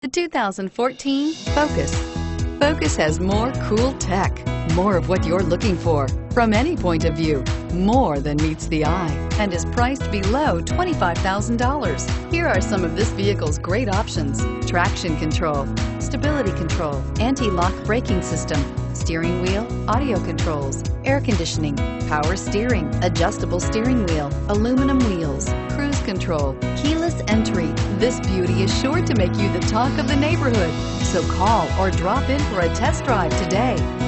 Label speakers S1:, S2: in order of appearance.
S1: The 2014 Focus. Focus has more cool tech, more of what you're looking for. From any point of view, more than meets the eye, and is priced below $25,000. Here are some of this vehicle's great options: traction control, stability control, anti-lock braking system, steering wheel audio controls, air conditioning, power steering, adjustable steering wheel, aluminum wheels, cruise control, keyless entry. This beauty is sure to make you the talk of the neighborhood. So call or drop in for a test drive today.